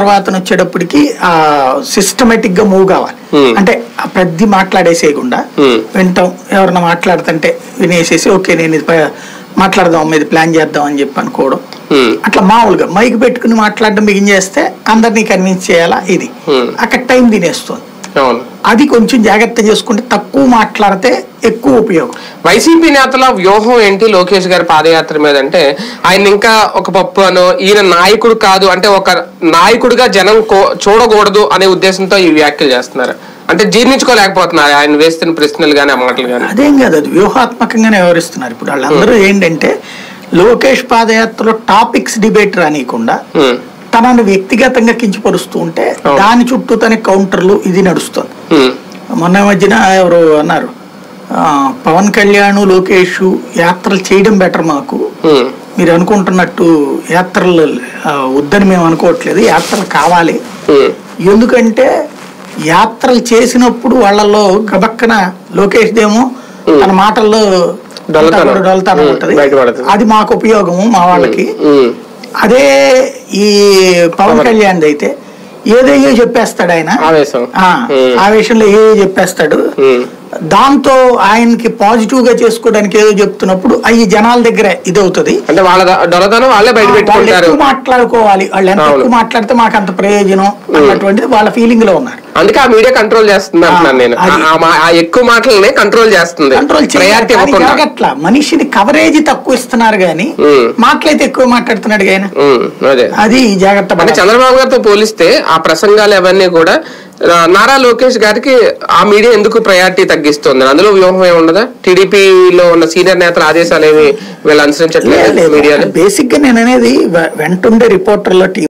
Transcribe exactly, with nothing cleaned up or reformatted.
తర్వాత వచ్చేటప్పటికి ఆ సిస్టమేటిక్ గా మూవ్ కావాలి. అంటే ప్రతి మాట్లాడేసేయకుండా వింటాం, ఎవరన్నా మాట్లాడుతుంటే వినేసేసి ఓకే నేను ఇది మాట్లాడదాం ఇది ప్లాన్ చేద్దాం అని చెప్పి అనుకోవడం. అట్లా మామూలుగా మైక్ పెట్టుకుని మాట్లాడడం బిగిన్ చేస్తే అందరినీ కన్విన్స్ చేయాలా, ఇది అక్కడ టైం తినేస్తుంది. అది కొంచెం జాగ్రత్త చేసుకుంటే తక్కువ మాట్లాడితే ఎక్కువ ఉపయోగం. వైసీపీ నేతల వ్యూహం ఏంటి లోకేష్ గారి పాదయాత్ర మీద అంటే, ఆయన ఇంకా ఒక పప్పు అనో ఈయన నాయకుడు కాదు అంటే ఒక నాయకుడిగా జనం చూడకూడదు అనే ఉద్దేశంతో ఈ వ్యాఖ్యలు చేస్తున్నారు. అంటే జీర్ణించుకోలేకపోతున్నారు ఆయన వేస్తున్న ప్రశ్నలు కానీ ఆ మాటలు కానీ. అదేం కాదు, అది వ్యూహాత్మకంగానే వ్యవహరిస్తున్నారు. ఇప్పుడు వాళ్ళందరూ ఏంటంటే లోకేష్ పాదయాత్రలో టాపిక్స్ డిబేట్ రానియకుండా తనను వ్యక్తిగతంగా కించపరుస్తూ ఉంటే దాని చుట్టూ తన కౌంటర్లు ఇది నడుస్తుంది. మొన్న మధ్యన ఎవరు అన్నారు, పవన్ కళ్యాణ్ లోకేష్ యాత్రలు చేయడం బెటర్, మాకు మీరు అనుకుంటున్నట్టు యాత్రలు వద్దని మేము అనుకోవట్లేదు, యాత్రలు కావాలి. ఎందుకంటే యాత్రలు చేసినప్పుడు వాళ్ళలో గబక్కన లోకేష్ దేమో తన మాటల్లో డొల్తానం ఉంటది, అది మాకు ఉపయోగము మా వాళ్ళకి. అదే ఈ పవన్ కళ్యాణ్ అయితే ఏదేయో చెప్పేస్తాడు ఆయన, ఆవేశంలో ఏ చెప్పేస్తాడు. దాంతో ఆయనకి పాజిటివ్ గా చేసుకోవడానికి ఏదో చెప్తున్నప్పుడు అవి జనాల దగ్గర ఇది అవుతుంది. అంటే వాళ్ళ డొలతనం వాళ్ళే బయట పెట్టుకుంటారు, మాట్లాడుకోవాలి, వాళ్ళు ఎంత ఎక్కువ మాట్లాడితే మాకు అంత ప్రయోజనం అన్నటువంటిది వాళ్ళ ఫీలింగ్ లో ఉన్నారు. అందుకే ఆ మీడియా కంట్రోల్ చేస్తుంది అంటున్నాను నేను, ఎక్కువ మాటలనే కంట్రోల్ చేస్తుంది. కంట్రోల్ అట్లా మనిషిని కవరేజ్ తక్కువ ఇస్తున్నారు గానీ మాటలైతే ఎక్కువ మాట్లాడుతున్నాడు ఆయన, అది జాగ్రత్త. అంటే చంద్రబాబు గారితో పోలిస్తే ఆ ప్రసంగాలు అవన్నీ కూడా నారా లోకేష్ గారికి ఆ మీడియా ఎందుకు ప్రయారిటీ తగ్గిస్తుంది? అందులో వ్యూహం ఏమి ఉండదా? టీడీపీలో ఉన్న సీనియర్ నేతల ఆదేశాలు ఏమి వీళ్ళు అనుసరించట్లేదు మీడియా? బేసిక్ గా నేను అనేది వెంటుండే రిపోర్టర్లో